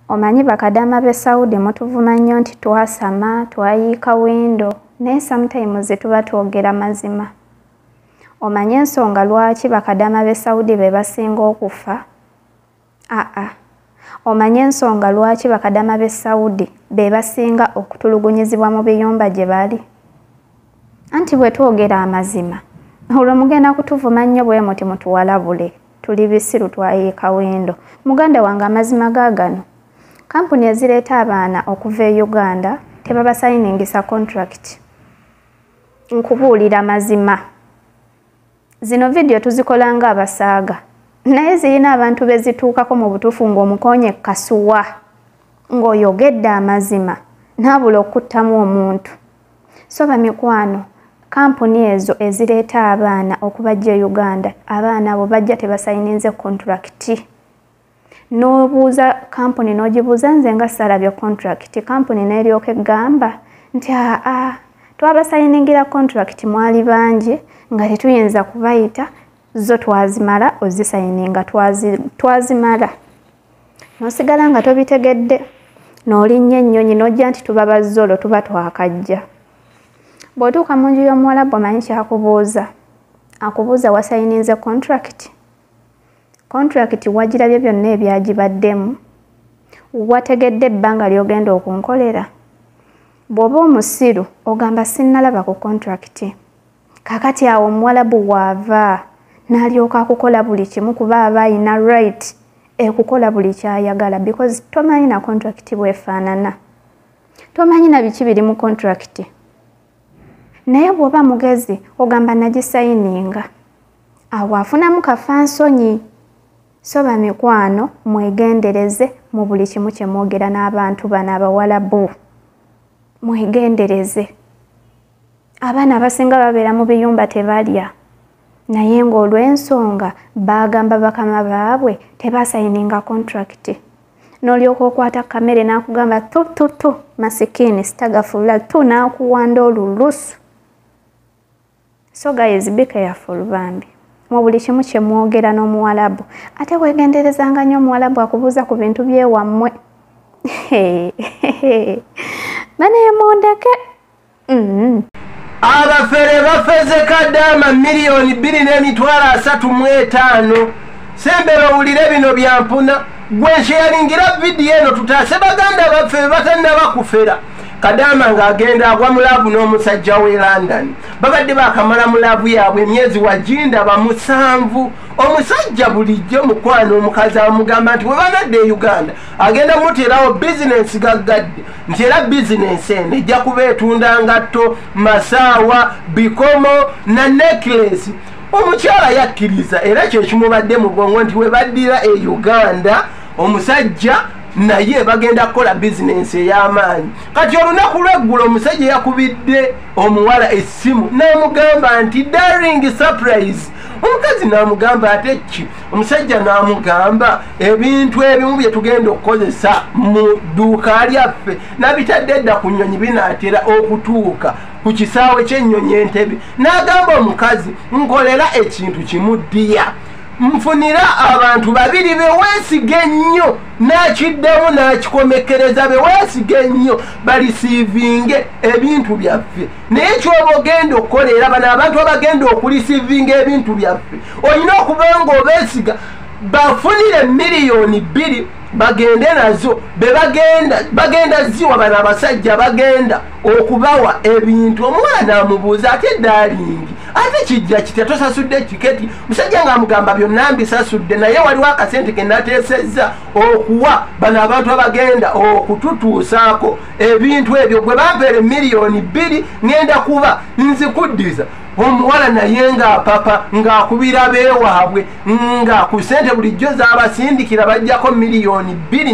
Omanyi bakadama be Saudi mutuvuma nnyo nti twasama, twayiika windo, naye sometimes tuba twogera mazima. Omanyi ensonga lwaki bakadama be Saudi be basinga okufa? Omanyi ensonga lwaki bakadama be Saudi be basinga okutulugunyizibwa mu biyumba gye bali? Anti bwe twogera amazima, olwo mugenda kutuvuma nnyo bwe muti mutuwalabule, tuli bisiru twayiika windo. Muganda wange amazima gaagano. Kampuni ezireeta abaana okuva e Uganda tebabasayiningisa contract. Nkubuulira mazima. Zino video tuzikola nga abasaaga. Naye zirina abantu bezituukako mu butuufu ng'omukonye kasuwa. Ng'oyogedde amazima. Naabula okuttamu omuntu. So bamikwano, kampuni ezo ezireeta abaana okubajja e Uganda, abaana abo bajja tebasayininze contract. N'obuuza kampuni n'ogibuuza nze nga salabye contract, kampuni n'eryoka eggamba nti twabasayiningira contract mwali bangi nga tetuyinza kubayita, zo twazimala ozisayininga twazimala. N'osigala nga tobitegedde, n'olinnya ennyonyi n'ojja nti tuba bazzolo tuba twakajja. Bw'otuuka mu nju y'omuwalabu omanyi kyakubuuza. Akubuuza wasayininze contract. Contract wagirabye byonna ebyagibaddemu. Wategedde ebbanga ly'ogenda okunkolera. Bw'oba omusiru ogamba sinnalaba ku contract. Kakati awo omuwalabu waava n'alyoka akukola buli kimu kuba aba ayina right ekukola buli kyayagala because tomanyi na contract bwefaanana. Tomanyi na biki biri mu contract. Naye bw'oba mugezi ogamba nagisayininga. Awo afunamu kafansonyi. So bamikwano mwegendereze mu buli kimu kye mwogera n'abantu bano abawalabu. Mwegendereze. Abaana abasinga babeera mu biyumba tebalya. Naye ng'olw'ensonga bagamba bakama baabwe tebasayininga contract. N'olyoka okwata kamere n'akugamba tu masikini sitagafula n'akuwanda olulusu. So guys, be careful bambi. Mu buli kimu kye mwogera n'omuwalabu. Ate weegenderezanga nnyo omuwalabu akubuuza ku bintu by'ewammwe. Bane mundeke. Abafere bafeze kadama miliyoni 2.35. Sembera owulire bino byampuna. Gwe nsharingira video eno tutaase baganda baffe batannaba kufera. Kadama ng'agenda agwa mulabu n'omusajja w'e London. Babadde bakamala mulabu yaabwe emyezi wajinda bamusanvu. Omusajja bulijjo mukwano omukazi amugamba nti webanadde e Uganda agenda muterawo bizinensi gaggadde nti era bizinensi eno ejja kuba etunda ngatto, masaawa, bikomo na necklace. Omukyala yakkiriza era kye kimubadde mu bwongo nti webaddira e Uganda omusajja naye bagenda kukola bizinensi ey'amaanyi. Kati olunaku lw'eggulo omusajja yakubidde omuwala essimu n'amugamba nti darling surprise. Omukazi n'amugamba ate ki? Omusajja n'amugamba ebintu ebimu bye tugenda okukozesa mu dduuka lyaffe nabitadde edda ku nnyonyi binaatera okutuuka ku kisaawe ky'ennyonyi entebe. N'agamba omukazi nkolera ekintu kimu ddiya. Mfunira abantu babiri beweesige nnyo n'akiddamu n'akikomekereza beweesige nnyo balisiivinge ebintu byaffe. Naye ky'oba ogenda okukolera bano abantu abagenda okulisiivinga ebintu byaffe olina okuba ng'obeesiga bafunire miliyoni 2 bagende nazo bagenda ziwa bano abasajja bagenda okubawa ebintu. Omuwala n'amubuuza ate dalingi ate kijja kitya tosasudde tiketi? Musajja ng'amugamba byonna mbisasudde naye waliwo akasente ke nateesezza okuwa bano abantu abagenda okututuusaako ebintu ebyo. Gwe bampeere miliyoni 2 ngenda kuba nzikuddiza. Omuwala naye ng'apapa ng'akubira beewaabwe nga ku ssente bulijjo z'abasindikira bajjako miliyoni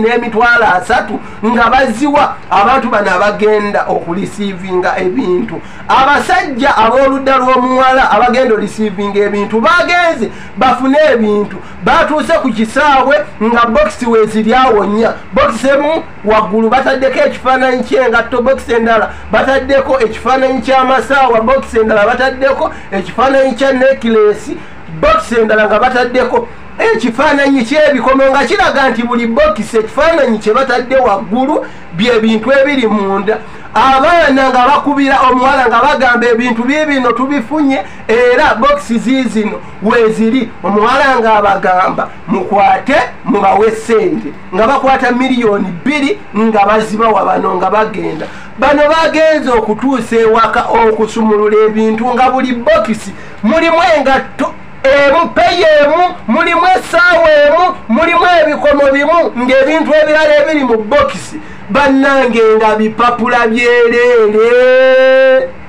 2.3 nga baziwa abantu bano abagenda okulisiivinga ebintu. Abasajja ab'oludda lw'omuwala abagenda olisiivinga ebintu bagenze bafune ebintu batuuse ku kisaawe nga bokisi weeziri awonya. Bokisi emu waggulu bataddeko ekifaananyi ky'engatto, bokisi endala bataddeko ekifaananyi ky'amasaawa, bokisi endala bataddeko ekifaananyi kya necklace, bokisi endala nga bataddeko ekifaananyi ky'ebikomo nga kiraga nti buli bokisi ekifaananyi kye batadde waggulu bye bintu ebiri munda. Abaana nga bakubira omuwala nga bagamba ebintu bibino tubifunye era bokisi zizino weziri. Omuwala nga abagamba mukwate mubawe sente nga bakwata miliyoni 2 nga bazibawa bano nga bagenda. Bano bagenze okutuusa ewaka okusumulula ebintu nga buli bokisi mulimu engatto emu, peyi emu, mulimu essaawa emu, mulimu ebikomo bimu ng'ebintu ebirala ebiri mu bokisi bannange nga bipapula byereere.